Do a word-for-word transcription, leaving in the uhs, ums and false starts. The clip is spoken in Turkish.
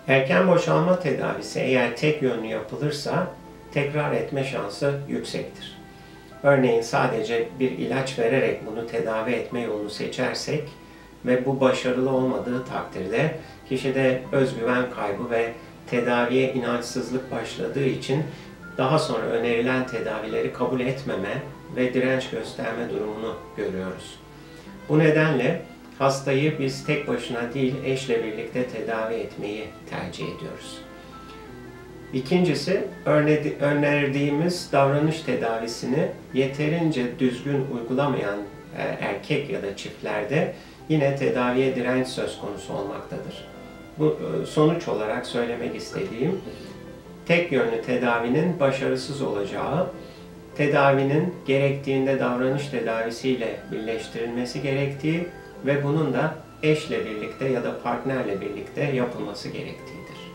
Erken boşalma tedavisi eğer tek yönlü yapılırsa tekrar etme şansı yüksektir. Örneğin sadece bir ilaç vererek bunu tedavi etme yolunu seçersek ve bu başarılı olmadığı takdirde kişide özgüven kaybı ve tedaviye inançsızlık başladığı için daha sonra önerilen tedavileri kabul etmeme ve direnç gösterme durumunu görüyoruz. Bu nedenle hastayı biz tek başına değil eşle birlikte tedavi etmeyi tercih ediyoruz. İkincisi, önerdiğimiz davranış tedavisini yeterince düzgün uygulamayan erkek ya da çiftlerde yine tedaviye direnç söz konusu olmaktadır. Bu sonuç olarak söylemek istediğim, tek yönlü tedavinin başarısız olacağı, tedavinin gerektiğinde davranış tedavisiyle birleştirilmesi gerektiği ve bunun da eşle birlikte ya da partnerle birlikte yapılması gerektiğidir.